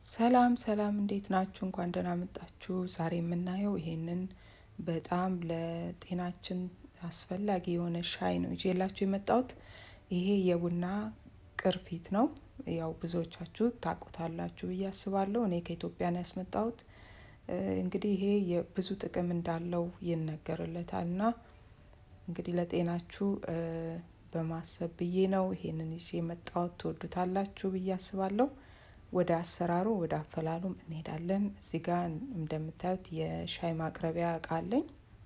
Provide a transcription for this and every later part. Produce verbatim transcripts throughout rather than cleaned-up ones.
ሰላም ሰላም እንዴት ናችሁ? እንኳን ደህና መጣችሁ። ዛሬ የምናየው ይሄንን በጣም ለጤናችን አስፈላጊ የሆነ ሻይ ነው ይዤላችሁ የመጣሁት። ይሄ የቡና ቅርፊት ነው። ያው ብዙዎቻችሁ ታውቁታላችሁ ብዬ አስባለሁ። እኔ ከኢትዮጵያ ነው ያስመጣሁት። እንግዲህ ይሄ የብዙ ጥቅም እንዳለው ይነገርለታል እና እንግዲህ ለጤናችሁ በማሰብ ብዬ ነው ይሄንን ይዤ የመጣሁት። ትወዱታላችሁ ብዬ አስባለሁ። ወደ አሰራሩ ወደ አፈላሉም እንሄዳለን። እዚህ ጋር እንደምታዩት የሻይ ማቅረቢያ እቃ አለኝ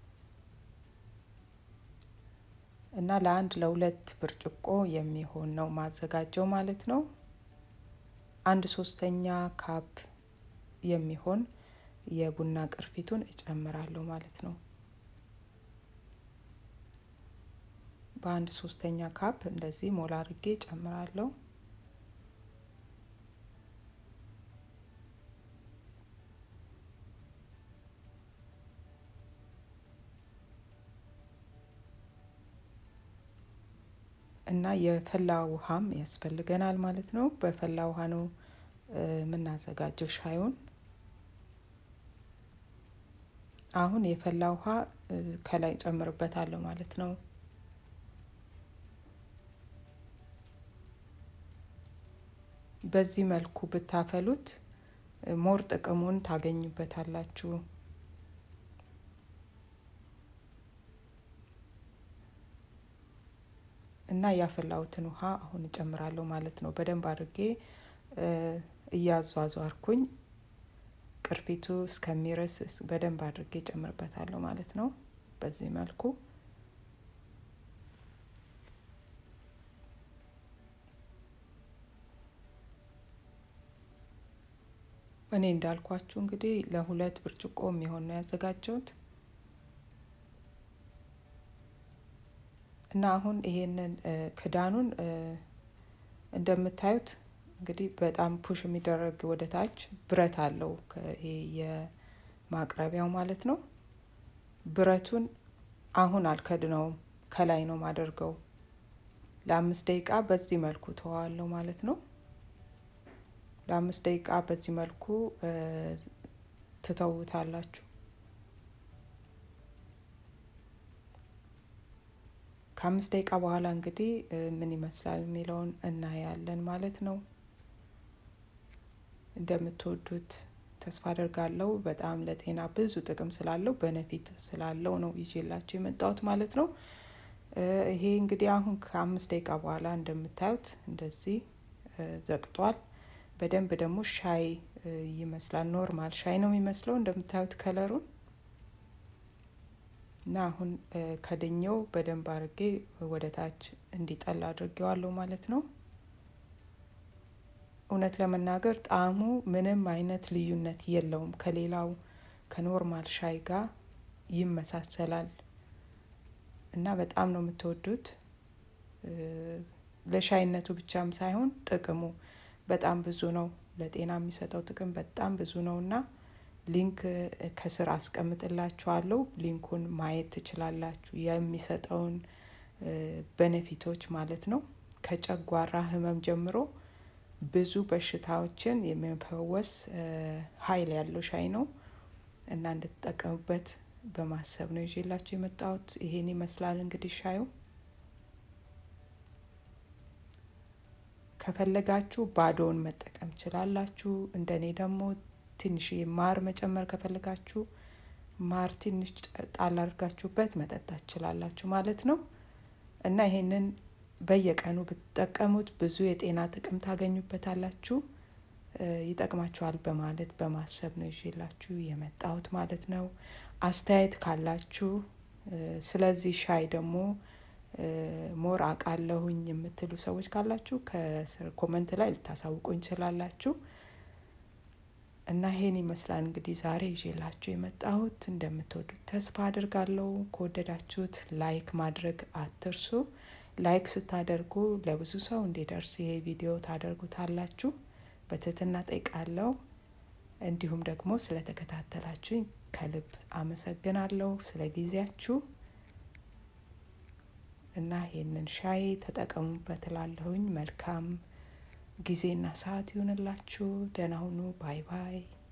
እና ለአንድ ለሁለት ብርጭቆ የሚሆን ነው ማዘጋጀው ማለት ነው። አንድ ሶስተኛ ካፕ የሚሆን የቡና ቅርፊቱን እጨምራለሁ ማለት ነው። በአንድ ሶስተኛ ካፕ እንደዚህ ሞላ አድርጌ እጨምራለሁ። እና የፈላ ውሃም ያስፈልገናል ማለት ነው። በፈላ ውሃ ነው የምናዘጋጀው ሻዩን። አሁን የፈላ ውሃ ከላይ ጨምርበታለሁ ማለት ነው። በዚህ መልኩ ብታፈሉት ሞር ጥቅሙን ታገኙበታላችሁ። እና ያፈላሁትን ውሃ አሁን እጨምራለሁ ማለት ነው። በደንብ አድርጌ እያዟዟርኩኝ ቅርፊቱ እስከሚረስ በደንብ አድርጌ እጨምርበታለሁ ማለት ነው። በዚህ መልኩ እኔ እንዳልኳችሁ እንግዲህ ለሁለት ብርጭቆ የሚሆን ነው ያዘጋጀሁት። እና አሁን ይሄንን ክዳኑን እንደምታዩት እንግዲህ በጣም ፑሽ የሚደረግ ወደ ታች ብረት አለው ይሄ የማቅረቢያው ማለት ነው። ብረቱን አሁን አልከድነውም፣ ከላይ ነው ማደርገው። ለአምስት ደቂቃ በዚህ መልኩ ተዋዋለሁ ማለት ነው። ለአምስት ደቂቃ በዚህ መልኩ ትተውታላችሁ። ከአምስት ደቂቃ በኋላ እንግዲህ ምን ይመስላል የሚለውን እናያለን ማለት ነው። እንደምትወዱት ተስፋ አደርጋለሁ። በጣም ለጤና ብዙ ጥቅም ስላለው በነፊት ስላለው ነው ይዤላችሁ የመጣሁት ማለት ነው። ይሄ እንግዲህ አሁን ከአምስት ደቂቃ በኋላ እንደምታዩት እንደዚህ ዘቅጧል። በደንብ ደግሞ ሻይ ይመስላል። ኖርማል ሻይ ነው የሚመስለው እንደምታዩት ከለሩን። እና አሁን ከደኛው በደንብ አድርጌ ወደ ታች እንዲጠላ አድርጌዋለሁ ማለት ነው። እውነት ለመናገር ጣዕሙ ምንም አይነት ልዩነት የለውም። ከሌላው ከኖርማል ሻይ ጋር ይመሳሰላል እና በጣም ነው የምትወዱት። ለሻይነቱ ብቻም ሳይሆን ጥቅሙ በጣም ብዙ ነው። ለጤና የሚሰጠው ጥቅም በጣም ብዙ ነውና ሊንክ ከስር አስቀምጥላችኋለሁ። ሊንኩን ማየት ትችላላችሁ። የሚሰጠውን ቤኔፊቶች ማለት ነው። ከጨጓራ ህመም ጀምሮ ብዙ በሽታዎችን የሚፈወስ ኃይል ያለው ሻይ ነው እና እንድትጠቀሙበት በማሰብ ነው ይዤላችሁ የመጣሁት። ይሄን ይመስላል እንግዲህ ሻዩ። ከፈለጋችሁ ባዶውን መጠቀም ትችላላችሁ። እንደኔ ደግሞ ትንሽ ማር መጨመር ከፈለጋችሁ ማር ትንሽ ጣል አድርጋችሁበት መጠጣት ትችላላችሁ ማለት ነው። እና ይሄንን በየቀኑ ብትጠቀሙት ብዙ የጤና ጥቅም ታገኙበታላችሁ። ይጠቅማችኋል በማለት በማሰብ ነው ይዤላችሁ የመጣሁት ማለት ነው። አስተያየት ካላችሁ ስለዚህ ሻይ ደግሞ ሞር አውቃለሁኝ የምትሉ ሰዎች ካላችሁ ከስር ኮሜንት ላይ ልታሳውቁኝ ትችላላችሁ። እና ይሄን ይመስላል እንግዲህ ዛሬ ይዤላችሁ የመጣሁት። እንደምትወዱት ተስፋ አደርጋለሁ። ከወደዳችሁት ላይክ ማድረግ አትርሱ። ላይክ ስታደርጉ ለብዙ ሰው እንዲደርስ ይሄ ቪዲዮ ታደርጉታላችሁ በትህትና ጠይቃለሁ። እንዲሁም ደግሞ ስለተከታተላችሁኝ ከልብ አመሰግናለሁ ስለ ጊዜያችሁ። እና ይሄንን ሻይ ተጠቀሙበት እላለሁኝ። መልካም ጊዜና ሰዓት ይሁንላችሁ። ደህና ሁኑ። ባይ ባይ።